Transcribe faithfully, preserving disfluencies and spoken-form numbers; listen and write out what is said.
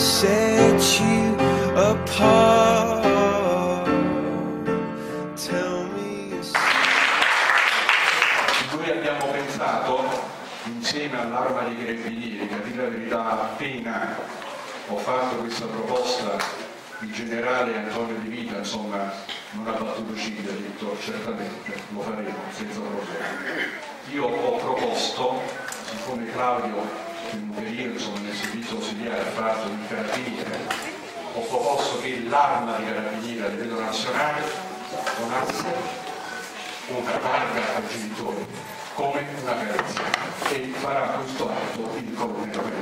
set you apart. Tell me. Noi abbiamo pensato, insieme all'Arma dei Carabinieri, che a dire la verità appena ho fatto questa proposta, il generale Antonio Di Vita insomma non ha battuto ciglio, ha detto certamente lo faremo senza problemi. Io ho proposto, siccome Claudio in un periodo insomma, nel servizio ausiliare ha fatto il carabiniere, ho proposto che l'Arma dei Carabinieri a livello nazionale donasse una targa ai genitori come una garanzia, e farà questo atto il colonnello